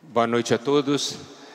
Boa noite a todos.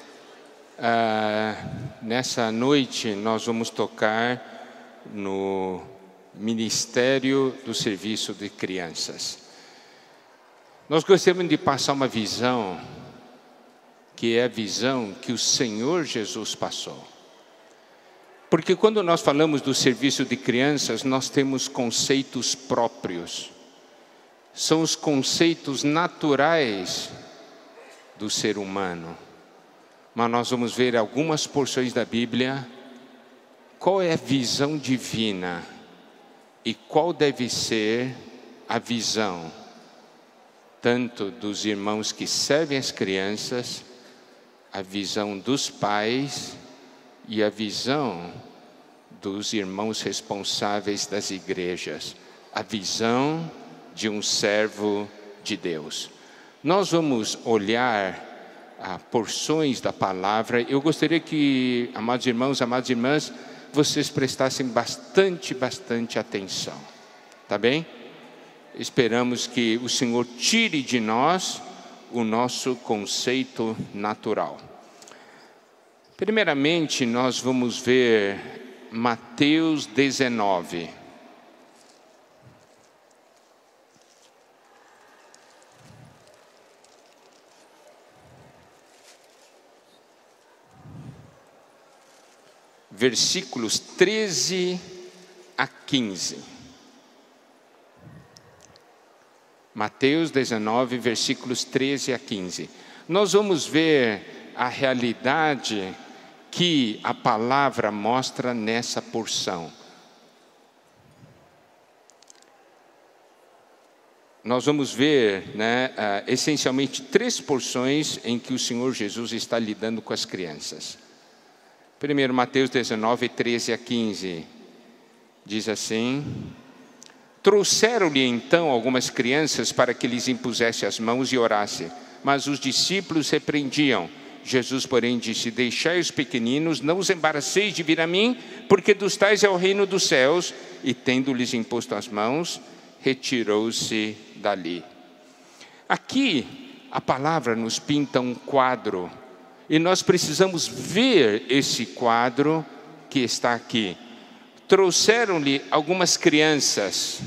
Nessa noite nós vamos tocar no Ministério do Serviço de Crianças. Nós gostaríamos de passar uma visão, que é a visão que o Senhor Jesus passou. Porque quando nós falamos do serviço de crianças, nós temos conceitos próprios. São os conceitos naturais do ser humano. Mas nós vamos ver algumas porções da Bíblia, qual é a visão divina e qual deve ser a visão, tanto dos irmãos que servem as crianças, a visão dos pais e a visão dos irmãos responsáveis das igrejas, a visão de um servo de Deus. Nós vamos olhar porções da palavra. Eu gostaria que, amados irmãos, amadas irmãs, vocês prestassem bastante atenção. Tá bem? Esperamos que o Senhor tire de nós o nosso conceito natural. Primeiramente, nós vamos ver Mateus 19. Versículos 13 a 15. Mateus 19, versículos 13 a 15. Nós vamos ver a realidade que a palavra mostra nessa porção. Nós vamos ver, essencialmente, três porções em que o Senhor Jesus está lidando com as crianças. Primeiro, Mateus 19, 13 a 15, diz assim: trouxeram-lhe então algumas crianças para que lhes impusesse as mãos e orasse, mas os discípulos repreendiam. Jesus, porém, disse: deixai os pequeninos, não os embaraceis de vir a mim, porque dos tais é o reino dos céus. E tendo-lhes imposto as mãos, retirou-se dali. Aqui, a palavra nos pinta um quadro, e nós precisamos ver esse quadro que está aqui. Trouxeram-lhe algumas crianças.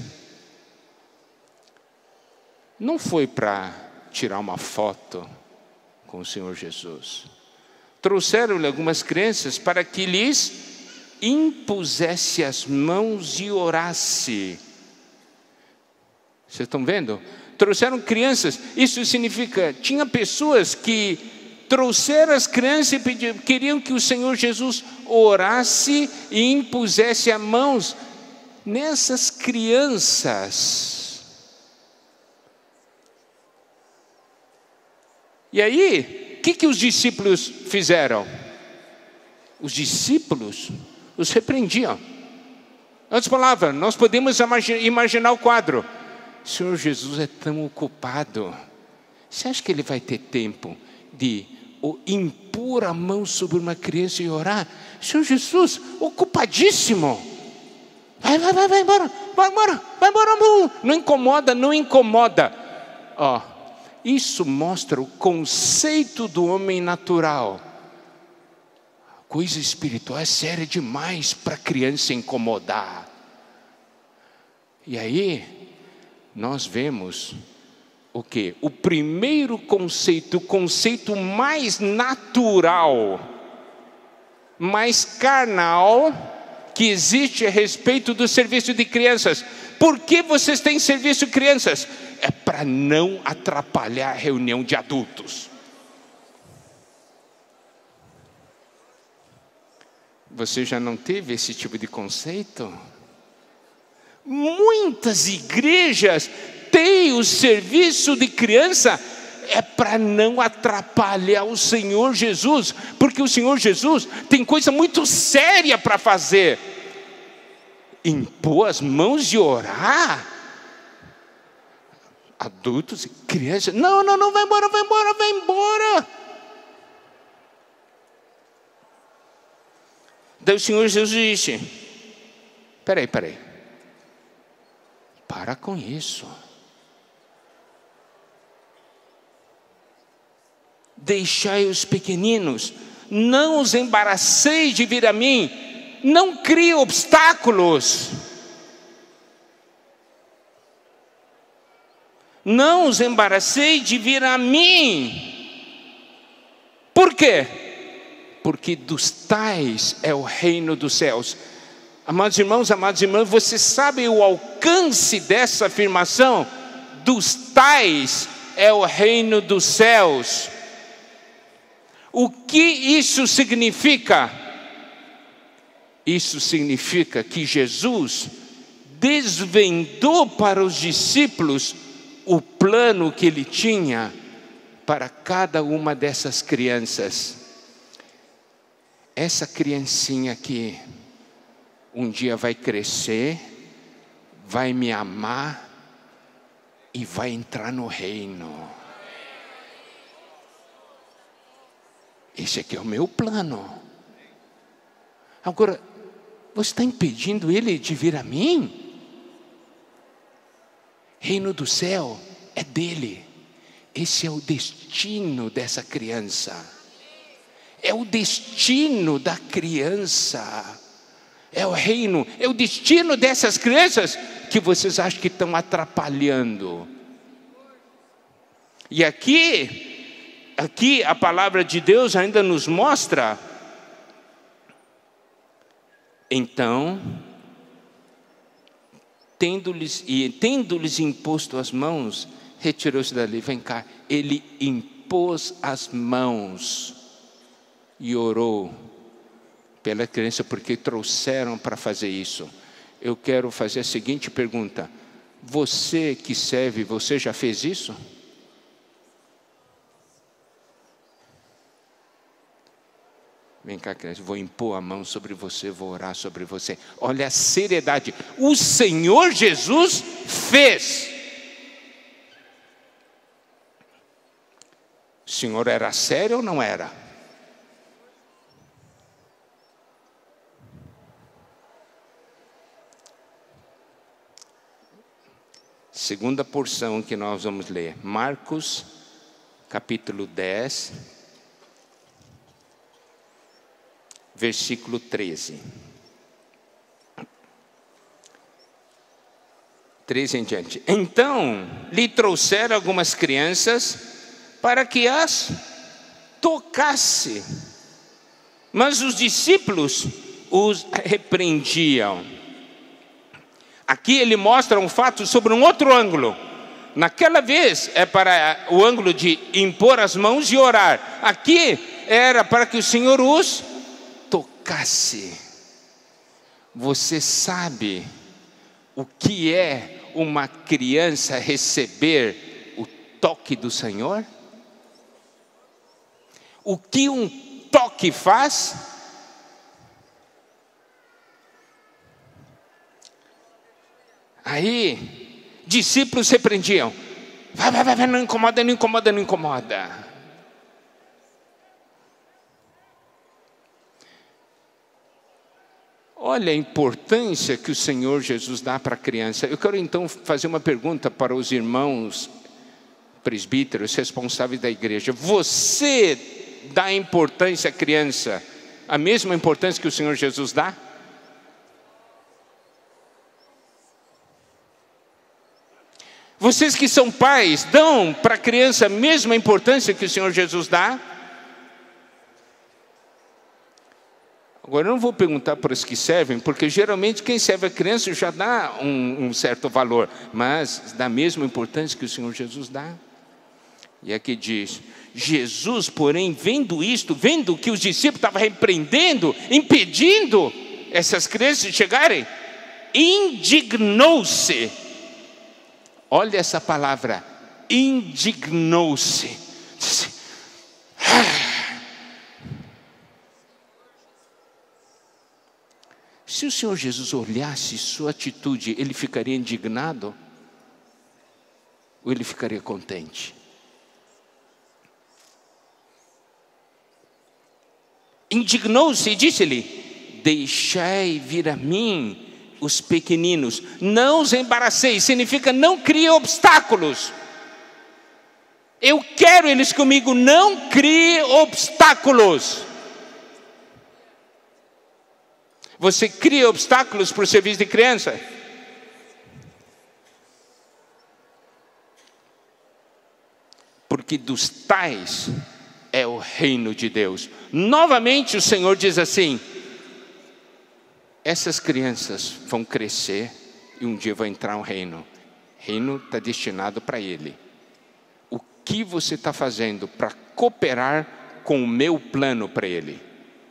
Não foi para tirar uma foto com o Senhor Jesus. Trouxeram-lhe algumas crianças para que lhes impusesse as mãos e orasse. Vocês estão vendo? Trouxeram crianças. Isso significa, tinha pessoas que trouxeram as crianças e queriam que o Senhor Jesus orasse e impusesse as mãos nessas crianças. E aí, o que os discípulos fizeram? Os discípulos os repreendiam. Outras palavras, nós podemos imaginar o quadro. O Senhor Jesus é tão ocupado. Você acha que Ele vai ter tempo de impor a mão sobre uma criança e orar? Senhor Jesus, ocupadíssimo. Vai embora, não incomoda. Isso mostra o conceito do homem natural. Coisa espiritual é séria demais para a criança incomodar. E aí, nós vemos o quê? O primeiro conceito, o conceito mais natural, mais carnal que existe a respeito do serviço de crianças. Por que vocês têm serviço de crianças? É para não atrapalhar a reunião de adultos. Você já não teve esse tipo de conceito? Muitas igrejas têm o serviço de criança para não atrapalhar o Senhor Jesus, porque o Senhor Jesus tem coisa muito séria para fazer. Impor as mãos e orar. Adultos e crianças, não, vai embora. Daí o Senhor Jesus disse: peraí, para com isso. deixai os pequeninos, não os embaraceis de vir a mim, não crie obstáculos. Não os embaracei de vir a mim. Por quê? Porque dos tais é o reino dos céus. Amados irmãos, amadas irmãs, vocês sabem o alcance dessa afirmação? Dos tais é o reino dos céus. O que isso significa? Isso significa que Jesus desvendou para os discípulos o plano que ele tinha para cada uma dessas crianças. Essa criancinha aqui um dia vai crescer, vai me amar e vai entrar no reino. Esse aqui é o meu plano. Agora, você está impedindo ele de vir a mim? Reino do céu é dele. Esse é o destino dessa criança. É o destino da criança. É o reino, é o destino dessas crianças que vocês acham que estão atrapalhando. E aqui a palavra de Deus ainda nos mostra. Então, tendo-lhes imposto as mãos, retirou-se dali. Vem cá, ele impôs as mãos e orou pela criança, porque trouxeram para fazer isso. Eu quero fazer a seguinte pergunta: você que serve, você já fez isso? Vem cá, criança, vou impor a mão sobre você, vou orar sobre você. Olha a seriedade. O Senhor Jesus fez. O Senhor era sério ou não era? Segunda porção que nós vamos ler, Marcos, capítulo 10, versículo 13. 13 em diante. Então, lhe trouxeram algumas crianças para que as tocasse. Mas os discípulos os repreendiam. Aqui ele mostra um fato sobre um outro ângulo. Naquela vez é para o ângulo de impor as mãos e orar. Aqui era para que o Senhor os tocasse. Você sabe o que é uma criança receber o toque do Senhor? O que um toque faz? Aí, discípulos repreendiam. Vai, não incomoda, não incomoda, não incomoda. Olha a importância que o Senhor Jesus dá para a criança. Eu quero então fazer uma pergunta para os irmãos presbíteros, responsáveis da igreja. Você dá importância à criança, a mesma importância que o Senhor Jesus dá? Vocês que são pais, dão para a criança a mesma importância que o Senhor Jesus dá? Agora, eu não vou perguntar para os que servem, porque geralmente quem serve a criança já dá um certo valor, mas dá a mesma importância que o Senhor Jesus dá. E aqui diz, Jesus, porém, vendo isto, vendo que os discípulos estavam repreendendo, impedindo essas crianças de chegarem, indignou-se. Olha essa palavra, indignou-se. Se o Senhor Jesus olhasse sua atitude, ele ficaria indignado? Ou ele ficaria contente? Indignou-se e disse-lhe, deixai vir a mim os pequeninos, não os embaraceis, significa não crie obstáculos. Eu quero eles comigo, não crie obstáculos. Você cria obstáculos para o serviço de criança? Porque dos tais é o reino de Deus. Novamente o Senhor diz assim: essas crianças vão crescer e um dia vai entrar um reino. O reino está destinado para ele. O que você está fazendo para cooperar com o meu plano para ele?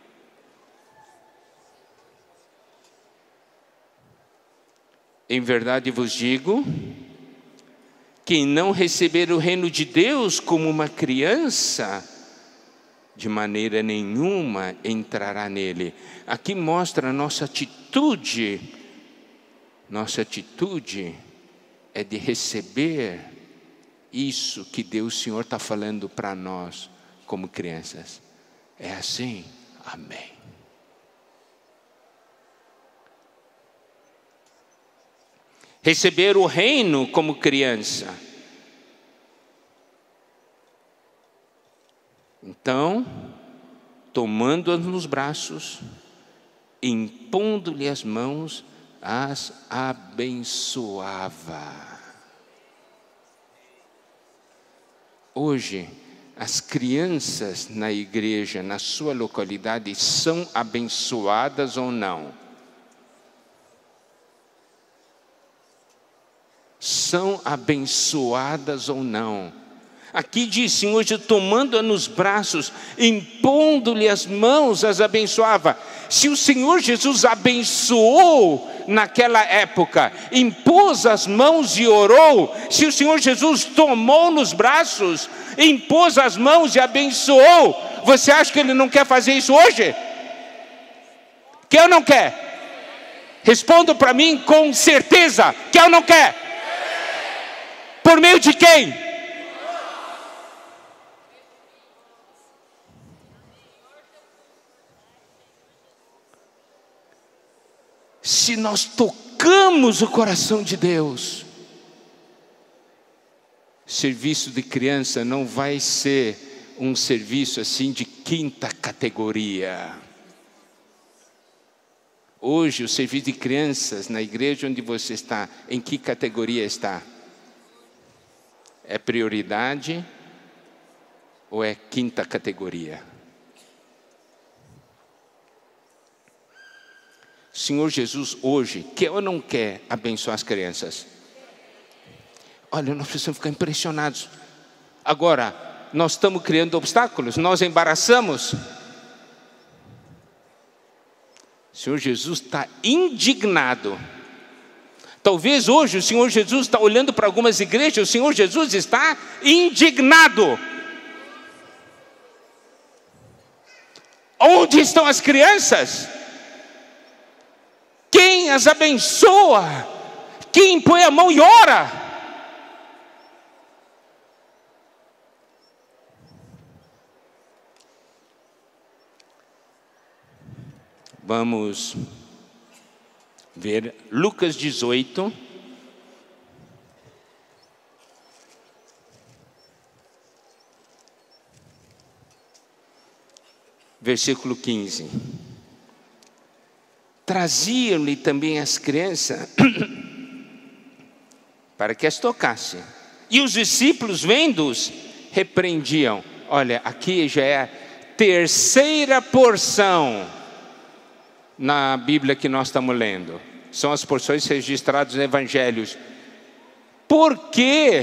Em verdade vos digo, quem não receber o reino de Deus como uma criança, de maneira nenhuma entrará nele. Aqui mostra a nossa atitude. Nossa atitude é de receber isso que Deus, o Senhor, está falando para nós como crianças. É assim? Amém. Receber o reino como criança. Então, tomando-as nos braços, impondo-lhe as mãos, as abençoava. Hoje, as crianças na igreja, na sua localidade, são abençoadas ou não? São abençoadas ou não? Aqui diz, Senhor, tomando-a nos braços, impondo-lhe as mãos, as abençoava. Se o Senhor Jesus abençoou naquela época, impôs as mãos e orou, se o Senhor Jesus tomou nos braços, impôs as mãos e abençoou, você acha que Ele não quer fazer isso hoje? Quer ou não quer? Responda para mim com certeza, quer ou não quer? Por meio de quem? Se nós tocamos o coração de Deus, serviço de criança não vai ser um serviço assim de quinta categoria. Hoje o serviço de crianças na igreja onde você está, em que categoria está? É prioridade ou é quinta categoria? Senhor Jesus hoje, quer ou não quer abençoar as crianças? Olha, nós precisamos ficar impressionados. Agora, nós estamos criando obstáculos, nós embaraçamos. O Senhor Jesus está indignado. Talvez hoje o Senhor Jesus está olhando para algumas igrejas, o Senhor Jesus está indignado. Onde estão as crianças? Quem as abençoa? Quem põe a mão e ora? Vamos ver Lucas 18. Versículo 15. Traziam-lhe também as crianças para que as tocasse. E os discípulos, vendo-os, repreendiam. Olha, aqui já é a terceira porção na Bíblia que nós estamos lendo. São as porções registradas nos evangelhos. Por que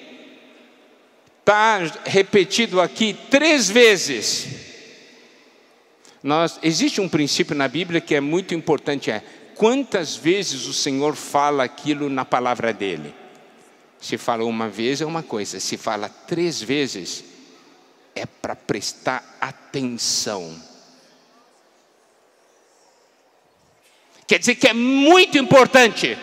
está repetido aqui 3 vezes? Existe um princípio na Bíblia que é muito importante, quantas vezes o Senhor fala aquilo na palavra dele? Se fala uma vez é uma coisa, se fala 3 vezes é para prestar atenção. Quer dizer que é muito importante,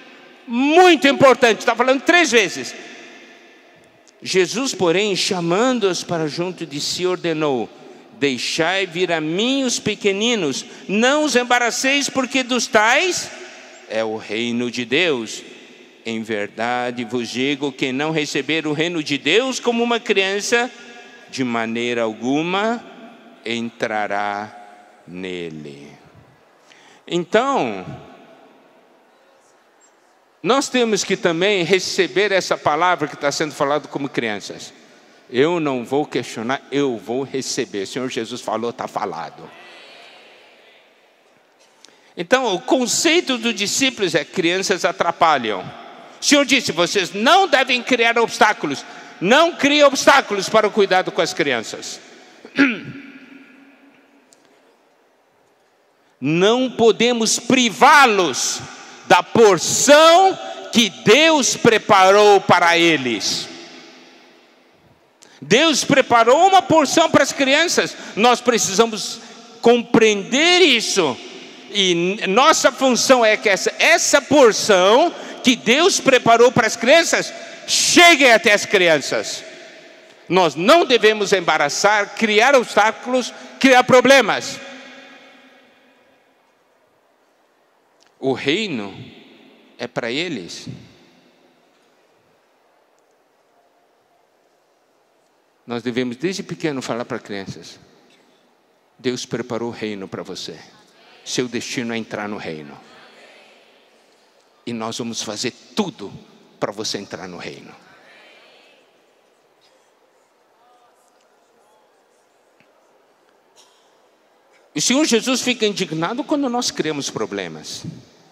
está falando 3 vezes. Jesus, porém, chamando-os para junto de si, ordenou: deixai vir a mim os pequeninos, não os embaraceis, porque dos tais é o reino de Deus. em verdade vos digo que não receber o reino de Deus como uma criança, de maneira alguma entrará nele. Então, nós temos que também receber essa palavra que está sendo falada como crianças. Eu não vou questionar, eu vou receber. O Senhor Jesus falou, está falado. Então, o conceito dos discípulos é: crianças atrapalham. O Senhor disse: vocês não devem criar obstáculos. Não criem obstáculos para o cuidado com as crianças. Não podemos privá-los da porção que Deus preparou para eles. Deus preparou uma porção para as crianças. Nós precisamos compreender isso. E nossa função é que essa porção que Deus preparou para as crianças chegue até as crianças. Nós não devemos embaraçar, criar obstáculos, criar problemas. O reino é para eles. Nós devemos desde pequeno falar para crianças: Deus preparou o reino para você. Seu destino é entrar no reino. E nós vamos fazer tudo para você entrar no reino. O Senhor Jesus fica indignado quando nós criamos problemas.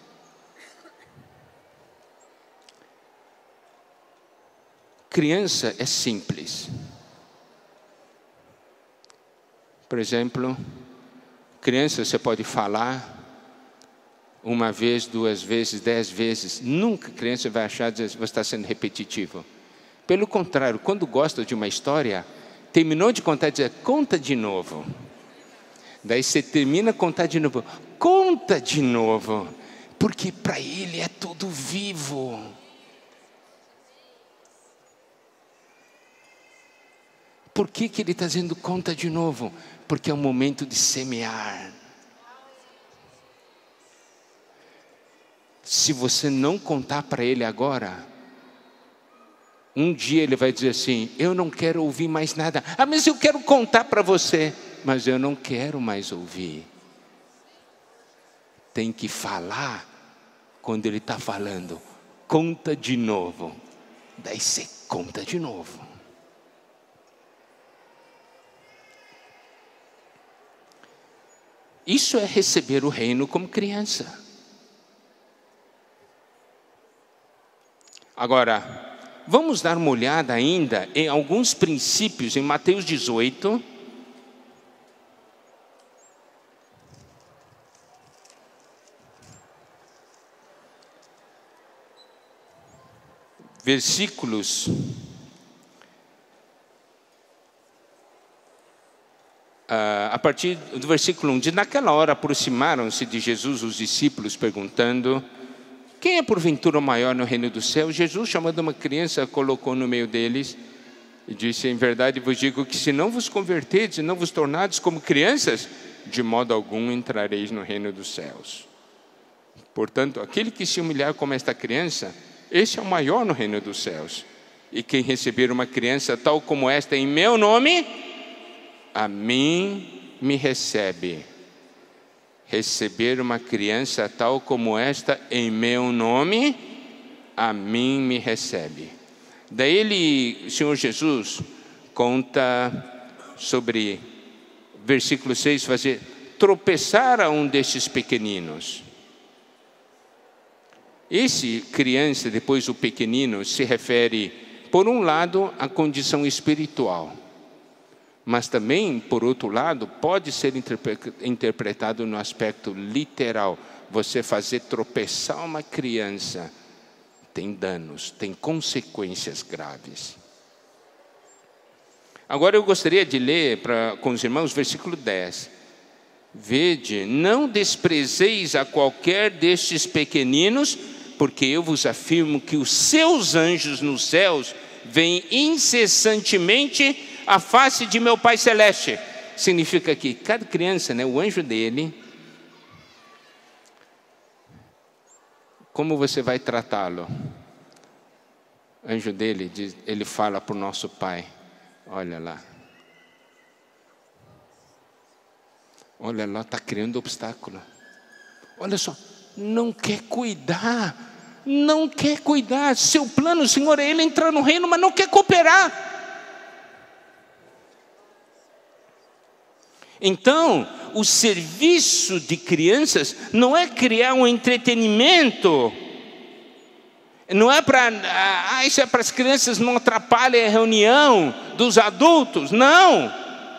Criança é simples. Por exemplo, criança você pode falar uma vez, 2 vezes, 10 vezes. Nunca a criança vai achar que você está sendo repetitivo. Pelo contrário, quando gosta de uma história, terminou de contar e diz: conta de novo. Daí você termina de contar de novo. Conta de novo. Porque para ele é tudo vivo. Por que ele está dizendo conta de novo? Porque é o momento de semear. Se você não contar para ele agora, um dia ele vai dizer assim: eu não quero ouvir mais nada. Ah, mas eu quero contar para você. Mas eu não quero mais ouvir. Tem que falar quando ele está falando. Conta de novo. Daí você conta de novo. Isso é receber o reino como criança. Agora, vamos dar uma olhada ainda em alguns princípios em Mateus 18. Versículos a partir do versículo 1, diz: naquela hora aproximaram-se de Jesus os discípulos, perguntando: quem é porventura o maior no reino do céu? Jesus, chamando uma criança, a colocou no meio deles e disse: em verdade vos digo que se não vos converterdes e não vos tornardes como crianças, de modo algum entrareis no reino dos céus. Portanto, aquele que se humilhar como esta criança, esse é o maior no reino dos céus. E quem receber uma criança tal como esta em meu nome, a mim me recebe. Receber uma criança tal como esta em meu nome, a mim me recebe. Daí o Senhor Jesus conta sobre, versículo 6, fazer tropeçar a um destes pequeninos. Esse criança, depois o pequenino, se refere, por um lado, à condição espiritual. Mas também, por outro lado, pode ser interpretado no aspecto literal. Você fazer tropeçar uma criança tem danos, tem consequências graves. Agora eu gostaria de ler com os irmãos o versículo 10. Vede, não desprezeis a qualquer destes pequeninos, porque eu vos afirmo que os seus anjos nos céus veem incessantemente a face de meu Pai Celeste. Significa que cada criança, o anjo dele, como você vai tratá-lo? anjo dele, ele fala para o nosso pai: olha lá, está criando obstáculo. Olha só, não quer cuidar. Seu plano, Senhor, é ele entrar no reino, mas não quer cooperar. Então, o serviço de crianças não é criar um entretenimento, não é para, isso é para as crianças não atrapalhem a reunião dos adultos, não.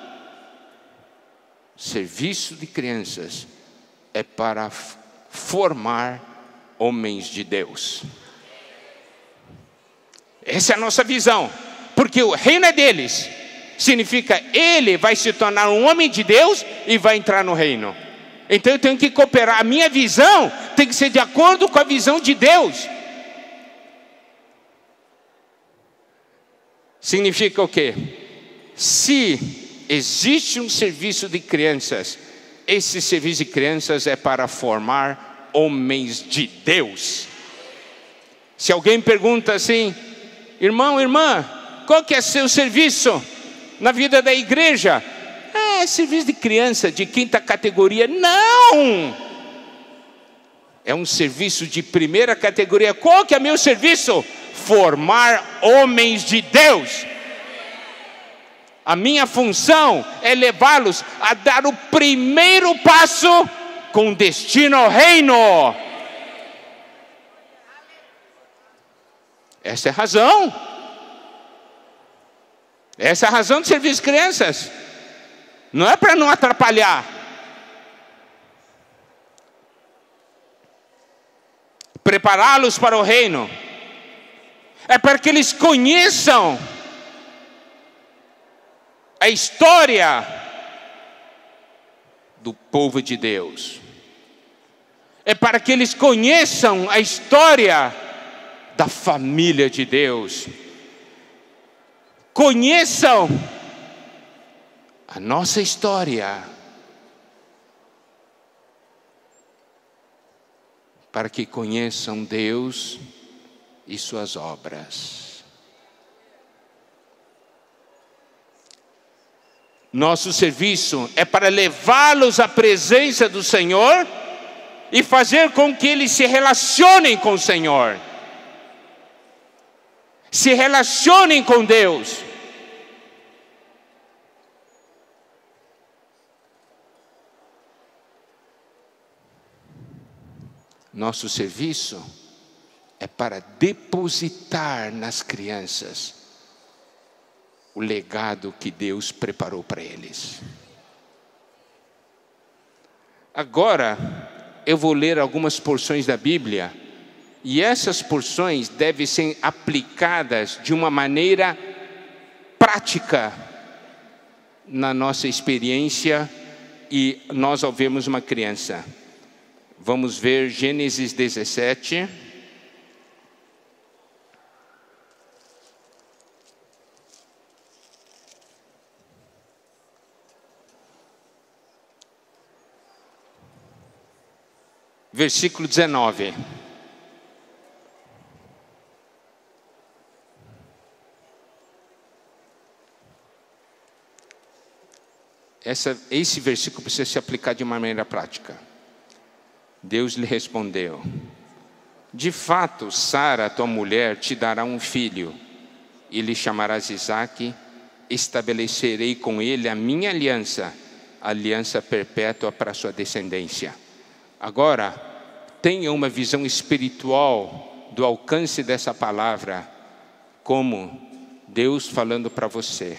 Serviço de crianças é para formar homens de Deus. Essa é a nossa visão, porque o reino é deles. Significa, ele vai se tornar um homem de Deus e vai entrar no reino. Então eu tenho que cooperar. A minha visão tem que ser de acordo com a visão de Deus. Significa o quê? Se existe um serviço de crianças, esse serviço de crianças é para formar homens de Deus. Se alguém pergunta assim: irmão, irmã, qual que é seu serviço na vida da igreja? É serviço de criança de quinta categoria. Não! É um serviço de primeira categoria. Qual que é meu serviço? Formar homens de Deus. A minha função é levá-los a dar o primeiro passo com destino ao reino. Essa é a razão. Essa é a razão do serviço de crianças. Não é para não atrapalhar. Prepará-los para o reino. É para que eles conheçam a história do povo de Deus. É para que eles conheçam a história da família de Deus. Conheçam a nossa história, para que conheçam Deus e suas obras. Nosso serviço é para levá-los à presença do Senhor e fazer com que eles se relacionem com o Senhor, se relacionem com Deus. Nosso serviço é para depositar nas crianças o legado que Deus preparou para eles. Agora, eu vou ler algumas porções da Bíblia, e essas porções devem ser aplicadas de uma maneira prática na nossa experiência e nós ao vermos uma criança. Vamos ver Gênesis 17. Versículo 19. Esse versículo precisa se aplicar de uma maneira prática. Deus lhe respondeu: de fato, Sara, tua mulher, te dará um filho, e lhe chamarás Isaque. Estabelecerei com ele a minha aliança, aliança perpétua para a sua descendência. Agora, tenha uma visão espiritual do alcance dessa palavra, como Deus falando para você.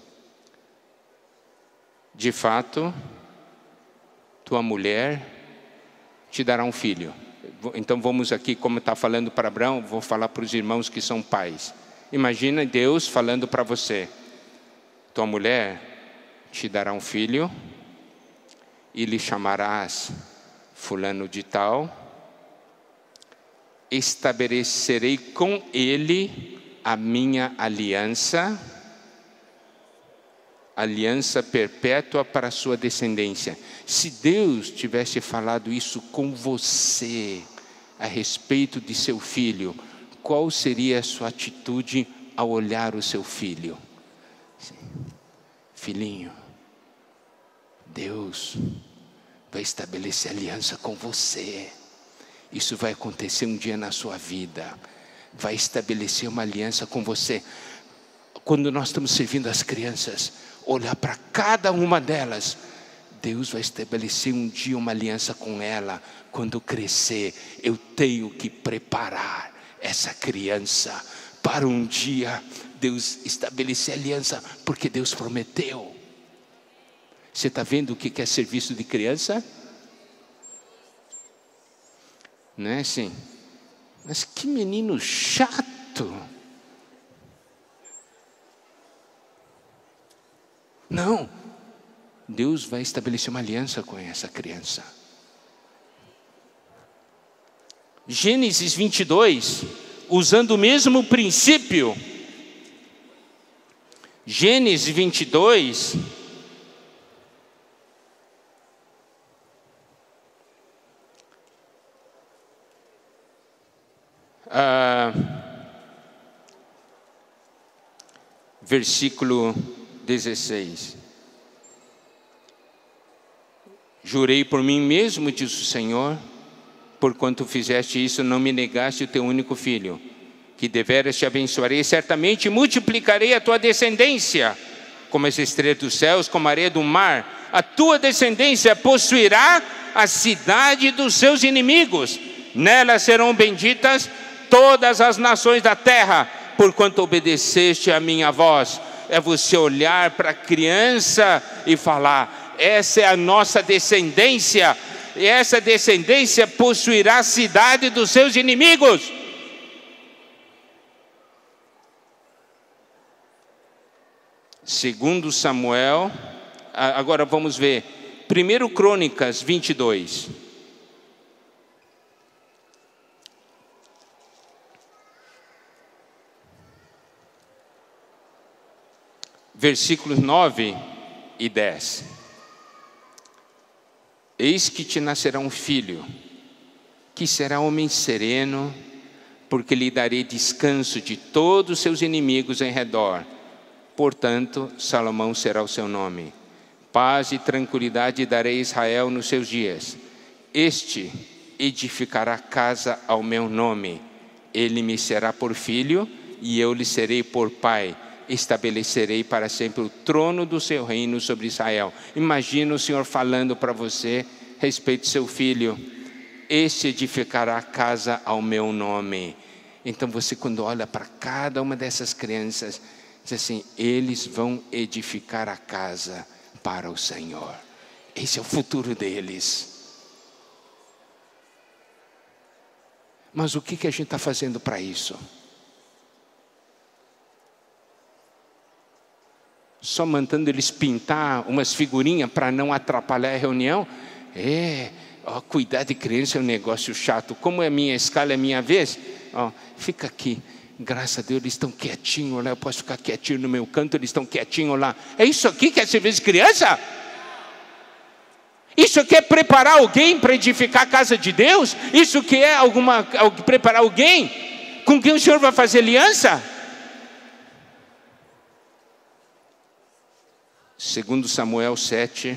De fato, tua mulher te dará um filho. Então vamos aqui, como está falando para Abraão, vou falar para os irmãos que são pais. Imagina Deus falando para você: tua mulher te dará um filho, e lhe chamarás fulano de tal. Estabelecerei com ele a minha aliança, aliança perpétua para a sua descendência. Se Deus tivesse falado isso com você a respeito de seu filho, qual seria a sua atitude ao olhar o seu filho? Filhinho, Deus vai estabelecer aliança com você. Isso vai acontecer um dia na sua vida. Vai estabelecer uma aliança com você. Quando nós estamos servindo as crianças, olhar para cada uma delas, Deus vai estabelecer um dia uma aliança com ela. Quando crescer, eu tenho que preparar essa criança para um dia Deus estabelecer aliança, porque Deus prometeu. Você está vendo o que é serviço de criança? Não é assim? Mas que menino chato. Não. Deus vai estabelecer uma aliança com essa criança. Gênesis 22, usando o mesmo princípio. Gênesis 22, versículo 16. Jurei por mim mesmo, diz o Senhor, porquanto fizeste isso, não me negaste o teu único filho, que deveras te abençoarei, certamente multiplicarei a tua descendência, como as estrelas dos céus, como a areia do mar. A tua descendência possuirá a cidade dos seus inimigos, nela serão benditas todas as nações da terra, porquanto obedeceste a minha voz. É você olhar para a criança e falar: essa é a nossa descendência, e essa descendência possuirá a cidade dos seus inimigos. Segundo Samuel, agora vamos ver 1 Crônicas 22. Versículos 9 e 10. Eis que te nascerá um filho, que será homem sereno, porque lhe darei descanso de todos os seus inimigos em redor. Portanto, Salomão será o seu nome. Paz e tranquilidade darei a Israel nos seus dias. Este edificará casa ao meu nome. Ele me será por filho, e eu lhe serei por pai. Estabelecerei para sempre o trono do seu reino sobre Israel. Imagina o Senhor falando para você a respeito do seu filho. Este edificará casa ao meu nome. Então você, quando olha para cada uma dessas crianças, diz assim: eles vão edificar a casa para o Senhor. Esse é o futuro deles. Mas o que a gente está fazendo para isso? Só mandando eles pintar umas figurinhas para não atrapalhar a reunião? Cuidar de criança é um negócio chato. Como é a minha escala, é a minha vez? Fica aqui. Graças a Deus, eles estão quietinhos lá. Eu posso ficar quietinho no meu canto, eles estão quietinhos lá. É isso aqui que é serviço de criança? Isso aqui é preparar alguém para edificar a casa de Deus? Isso que é preparar alguém com quem o Senhor vai fazer aliança? Segundo Samuel 7,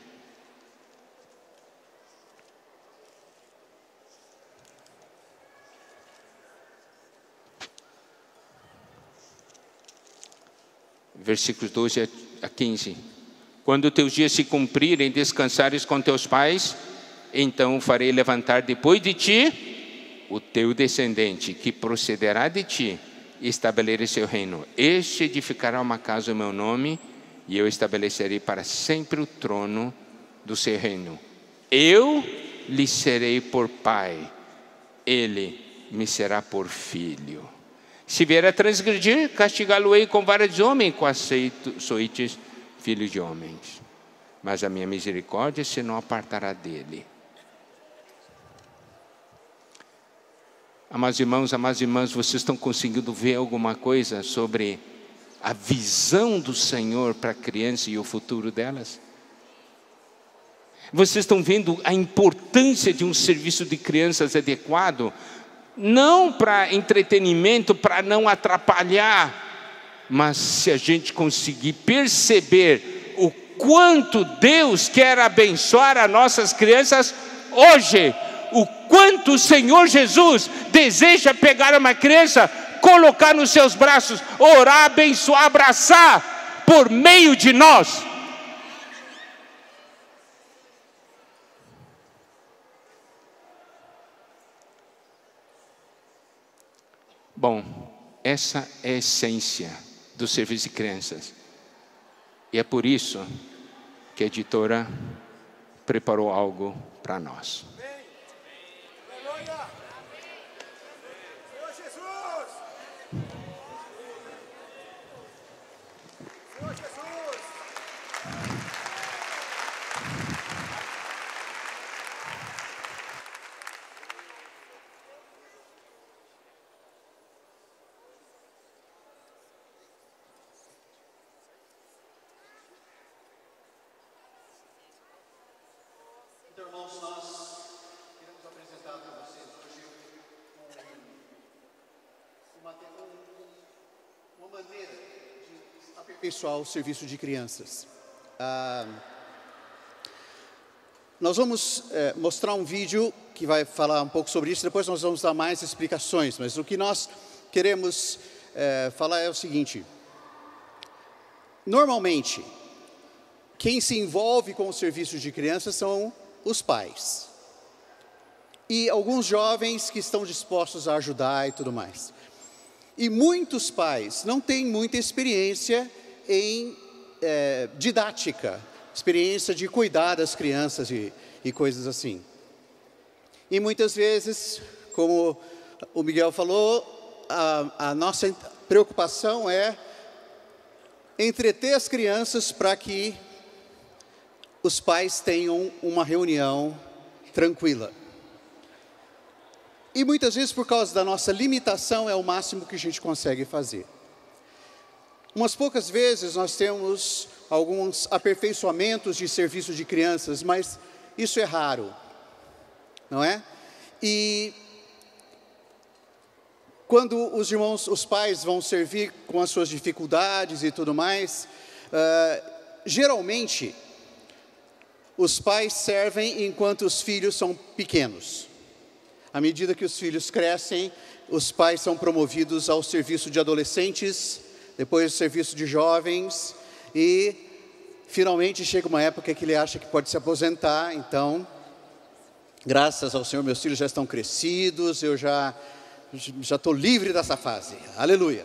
versículos 12 a 15. Quando teus dias se cumprirem, descansares com teus pais, então farei levantar depois de ti o teu descendente, que procederá de ti, e estabelecerei seu reino. Este edificará uma casa ao meu nome, e eu estabelecerei para sempre o trono do seu reino. Eu lhe serei por pai, ele me será por filho. Se vier a transgredir, castigá-lo-ei com vara de homem, com açoites, filho de homens. Mas a minha misericórdia se não apartará dele. Amados irmãos, amadas irmãs, vocês estão conseguindo ver alguma coisa sobre a visão do Senhor para a criança e o futuro delas? Vocês estão vendo a importância de um serviço de crianças adequado? não para entretenimento, para não atrapalhar, mas se a gente conseguir perceber o quanto Deus quer abençoar as nossas crianças hoje, o quanto o Senhor Jesus deseja pegar uma criança, colocar nos seus braços, orar, abençoar, abraçar por meio de nós. Bom, essa é a essência do serviço de crianças. E é por isso que a editora preparou algo para nós. Senhor Jesus! Senhor Jesus! Então, irmãos, nós queremos apresentar para vocês hoje uma maneira de aperfeiçoar o serviço de crianças. Nós vamos mostrar um vídeo que vai falar um pouco sobre isso, depois nós vamos dar mais explicações, mas o que nós queremos falar é o seguinte: normalmente, quem se envolve com o serviço de crianças são os pais e alguns jovens que estão dispostos a ajudar e tudo mais. E muitos pais não têm muita experiência em didática, experiência de cuidar das crianças e coisas assim. E muitas vezes, como o Miguel falou, a nossa preocupação é entreter as crianças para que os pais tenham uma reunião tranquila. E muitas vezes, por causa da nossa limitação, é o máximo que a gente consegue fazer. Umas poucas vezes nós temos alguns aperfeiçoamentos de serviço de crianças, mas isso é raro, não é? E quando os pais vão servir com as suas dificuldades e tudo mais, geralmente os pais servem enquanto os filhos são pequenos. À medida que os filhos crescem, os pais são promovidos ao serviço de adolescentes, depois ao serviço de jovens, e finalmente chega uma época que ele acha que pode se aposentar. Então, graças ao Senhor, meus filhos já estão crescidos, eu já estou livre dessa fase. Aleluia!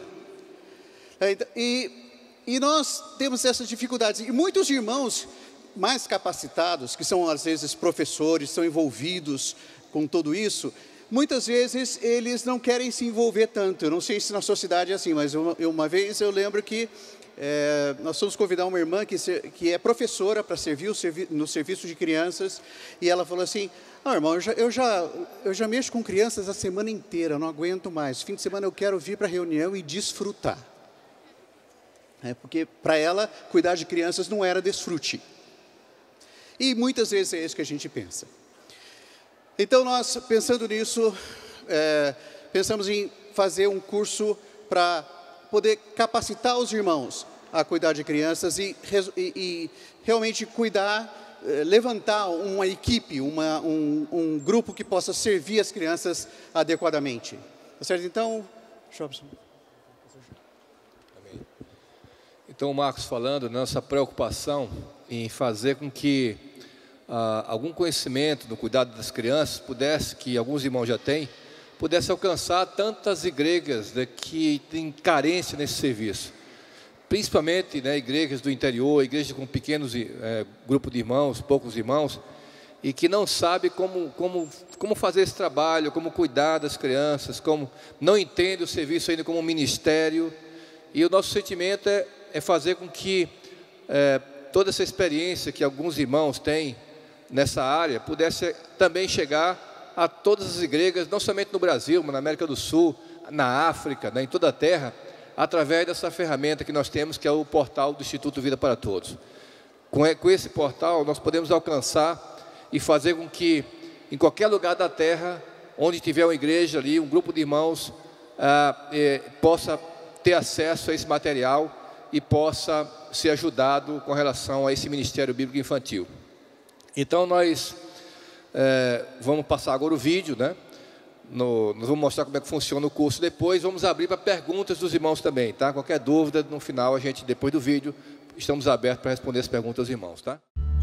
E nós temos essas dificuldades. E muitos irmãos mais capacitados, que são às vezes professores, são envolvidos com tudo isso, muitas vezes eles não querem se envolver tanto. Eu não sei se na sua cidade é assim, mas uma vez eu lembro que nós fomos convidar uma irmã que é professora para servir no serviço de crianças, e ela falou assim: "Ah, irmão, eu já mexo com crianças a semana inteira, eu não aguento mais. Fim de semana eu quero vir para a reunião e desfrutar." Porque para ela, cuidar de crianças não era desfrute. E muitas vezes é isso que a gente pensa. Então nós, pensando nisso, pensamos em fazer um curso para poder capacitar os irmãos a cuidar de crianças e realmente cuidar, levantar uma equipe, um grupo que possa servir as crianças adequadamente. Tá certo? Então, Jobson. Amém. Então, o Marcos falando, nossa preocupação em fazer com que algum conhecimento no cuidado das crianças que alguns irmãos já têm, pudesse alcançar tantas igrejas que têm carência nesse serviço. Principalmente igrejas do interior, igrejas com pequenos grupos de irmãos, poucos irmãos, e que não sabem como fazer esse trabalho, como cuidar das crianças, como não entende o serviço ainda como um ministério. E o nosso sentimento é fazer com que toda essa experiência que alguns irmãos têm nessa área pudesse também chegar a todas as igrejas, não somente no Brasil, mas na América do Sul, na África, em toda a terra, através dessa ferramenta que nós temos, que é o portal do Instituto Vida para Todos. Com esse portal, nós podemos alcançar e fazer com que, em qualquer lugar da terra, onde tiver uma igreja ali, um grupo de irmãos, possa ter acesso a esse material e possa ser ajudado com relação a esse Ministério Bíblico Infantil. Então, nós vamos passar agora o vídeo, né? Nós vamos mostrar como é que funciona o curso depois. Vamos abrir para perguntas dos irmãos também, tá? Qualquer dúvida, no final, depois do vídeo, estamos abertos para responder as perguntas dos irmãos, tá?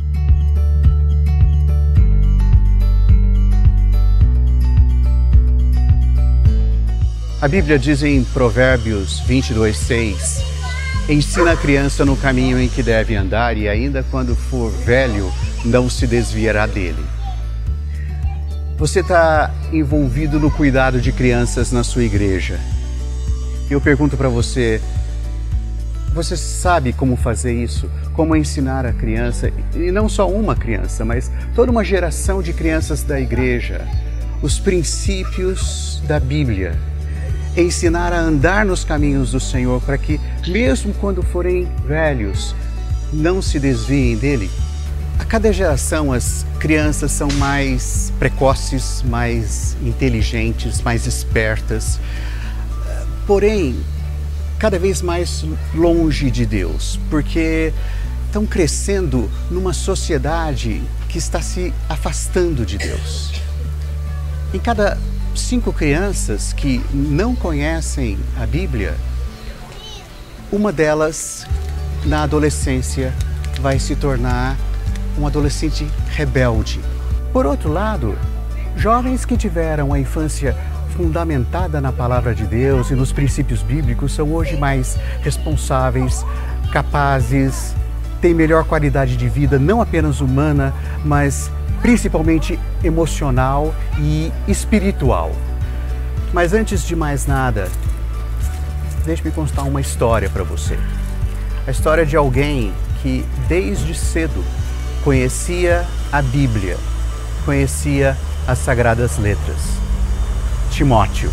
A Bíblia diz em Provérbios 22:6: ensina a criança no caminho em que deve andar, e ainda quando for velho, não se desviará dele. Você está envolvido no cuidado de crianças na sua igreja. Eu pergunto para você, você sabe como fazer isso? Como ensinar a criança, e não só uma criança, mas toda uma geração de crianças da igreja, os princípios da Bíblia? Ensinar a andar nos caminhos do Senhor, para que, mesmo quando forem velhos, não se desviem dele? A cada geração, as crianças são mais precoces, mais inteligentes, mais espertas, porém, cada vez mais longe de Deus, porque estão crescendo numa sociedade que está se afastando de Deus. Em cada 5 crianças que não conhecem a Bíblia, uma delas, na adolescência, vai se tornar um adolescente rebelde. Por outro lado, jovens que tiveram a infância fundamentada na palavra de Deus e nos princípios bíblicos são hoje mais responsáveis, capazes, têm melhor qualidade de vida, não apenas humana, mas principalmente emocional e espiritual. Mas antes de mais nada, deixe-me contar uma história para você. A história de alguém que desde cedo conhecia a Bíblia, conhecia as Sagradas Letras. Timóteo.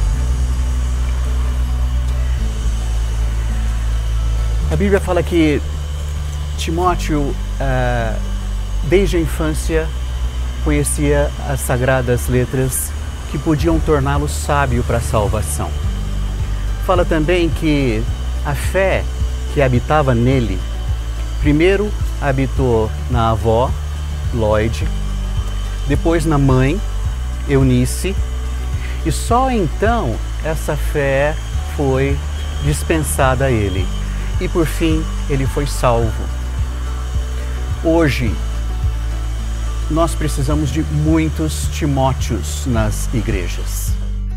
A Bíblia fala que Timóteo, desde a infância, conhecia as Sagradas Letras que podiam torná-lo sábio para a salvação. Fala também que a fé que habitava nele, primeiro habitou na avó, Lloyd, depois na mãe, Eunice, e só então essa fé foi dispensada a ele. E por fim, ele foi salvo. Hoje, nós precisamos de muitos Timóteos nas igrejas.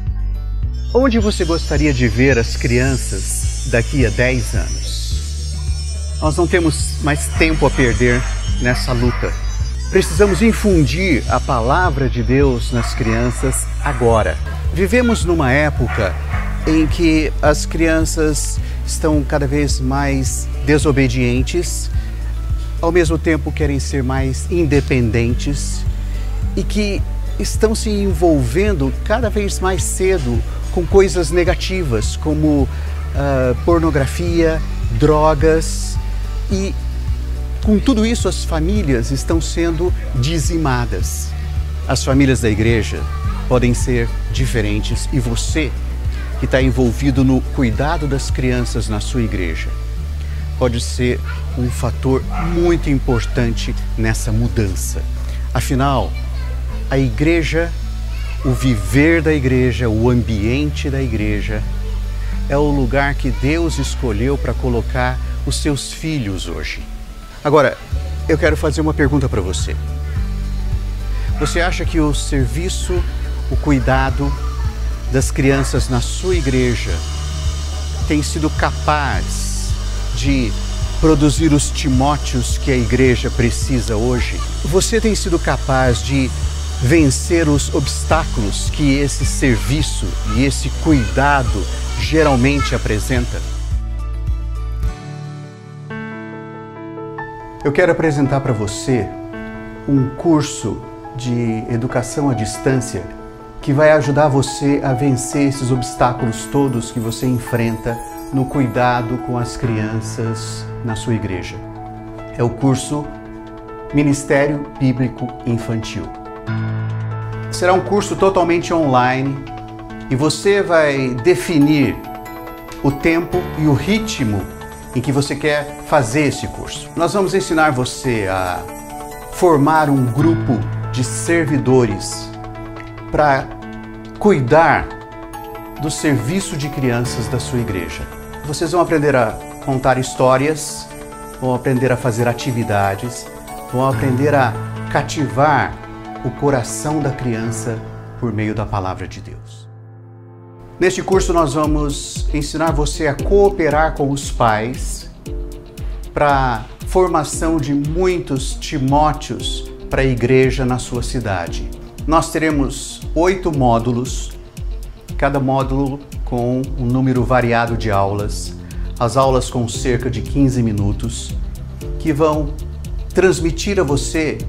Onde você gostaria de ver as crianças daqui a 10 anos? Nós não temos mais tempo a perder nessa luta. Precisamos infundir a palavra de Deus nas crianças agora. Vivemos numa época em que as crianças estão cada vez mais desobedientes, ao mesmo tempo querem ser mais independentes e que estão se envolvendo cada vez mais cedo com coisas negativas, como pornografia, drogas, e com tudo isso as famílias estão sendo dizimadas. As famílias da igreja podem ser diferentes e você que está envolvido no cuidado das crianças na sua igreja pode ser um fator muito importante nessa mudança. Afinal, a igreja, o viver da igreja, o ambiente da igreja é o lugar que Deus escolheu para colocar os seus filhos hoje. Agora, eu quero fazer uma pergunta para você. Você acha que o serviço, o cuidado das crianças na sua igreja tem sido capaz de produzir os Timóteos que a igreja precisa hoje? Você tem sido capaz de vencer os obstáculos que esse serviço e esse cuidado geralmente apresenta? Eu quero apresentar para você um curso de educação à distância que vai ajudar você a vencer esses obstáculos todos que você enfrenta no cuidado com as crianças na sua igreja. É o curso Ministério Bíblico Infantil. Será um curso totalmente online e você vai definir o tempo e o ritmo em que você quer fazer esse curso. Nós vamos ensinar você a formar um grupo de servidores para cuidar do serviço de crianças da sua igreja. Vocês vão aprender a contar histórias, vão aprender a fazer atividades, vão aprender a cativar o coração da criança por meio da palavra de Deus. Neste curso nós vamos ensinar você a cooperar com os pais para a formação de muitos Timóteos para a igreja na sua cidade. Nós teremos 8 módulos, cada módulo com um número variado de aulas, as aulas com cerca de 15 minutos, que vão transmitir a você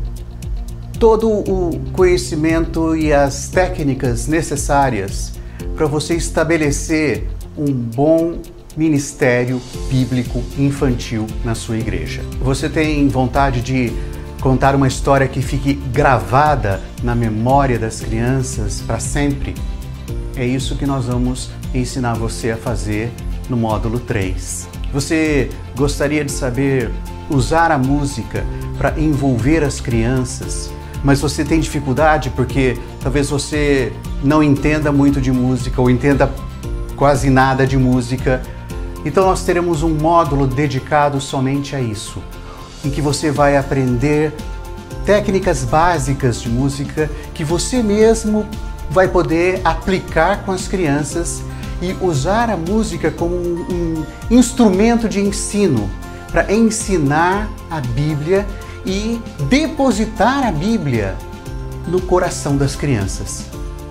todo o conhecimento e as técnicas necessárias para você estabelecer um bom ministério bíblico infantil na sua igreja. Você tem vontade de contar uma história que fique gravada na memória das crianças para sempre? É isso que nós vamos ensinar você a fazer no módulo 3. Você gostaria de saber usar a música para envolver as crianças, mas você tem dificuldade porque talvez você não entenda muito de música ou entenda quase nada de música. Então nós teremos um módulo dedicado somente a isso, em que você vai aprender técnicas básicas de música que você mesmo vai poder aplicar com as crianças e usar a música como um instrumento de ensino para ensinar a Bíblia e depositar a Bíblia no coração das crianças.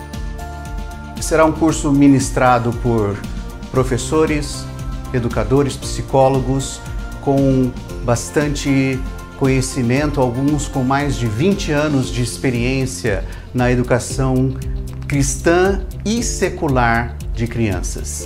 Será um curso ministrado por professores, educadores, psicólogos com bastante conhecimento, alguns com mais de 20 anos de experiência na educação cristã e secular de crianças.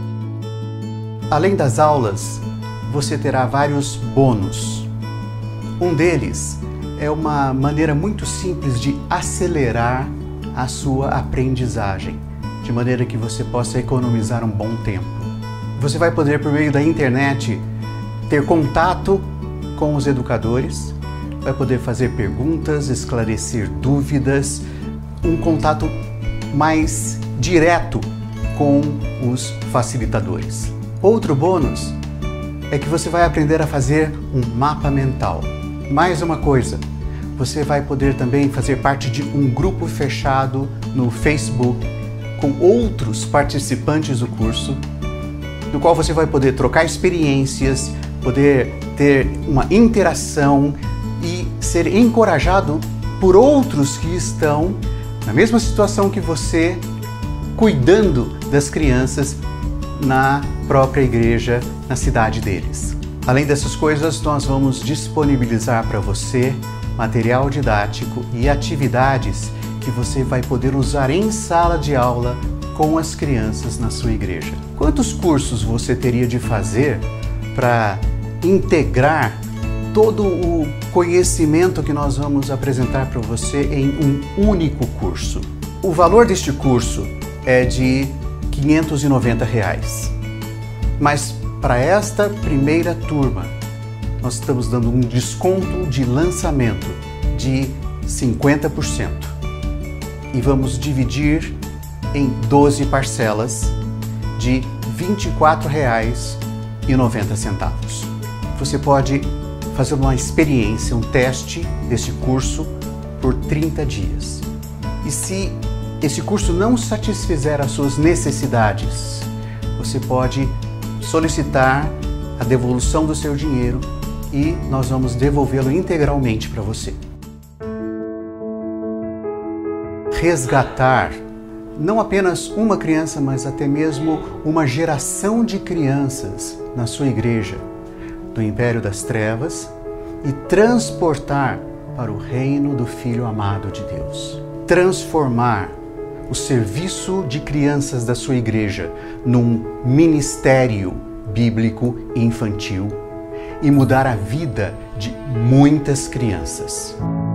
Além das aulas, você terá vários bônus. Um deles é uma maneira muito simples de acelerar a sua aprendizagem, de maneira que você possa economizar um bom tempo. Você vai poder, por meio da internet, ter contato com os educadores, vai poder fazer perguntas, esclarecer dúvidas, um contato mais direto com os facilitadores. Outro bônus é que você vai aprender a fazer um mapa mental. Mais uma coisa, você vai poder também fazer parte de um grupo fechado no Facebook com outros participantes do curso, no qual você vai poder trocar experiências, poder ter uma interação e ser encorajado por outros que estão na mesma situação que você, cuidando das crianças na própria igreja, na cidade deles. Além dessas coisas, nós vamos disponibilizar para você material didático e atividades que você vai poder usar em sala de aula com as crianças na sua igreja. Quantos cursos você teria de fazer para integrar todo o conhecimento que nós vamos apresentar para você em um único curso? O valor deste curso é de R$ 590. Mas para esta primeira turma, nós estamos dando um desconto de lançamento de 50%. E vamos dividir em 12 parcelas de R$ 24,90. Você pode fazer uma experiência, um teste desse curso por 30 dias. E se esse curso não satisfizer as suas necessidades, você pode solicitar a devolução do seu dinheiro e nós vamos devolvê-lo integralmente para você. Resgatar não apenas uma criança, mas até mesmo uma geração de crianças na sua igreja, do império das trevas, e transportar para o reino do Filho amado de Deus. Transformar o serviço de crianças da sua igreja num ministério bíblico infantil e mudar a vida de muitas crianças.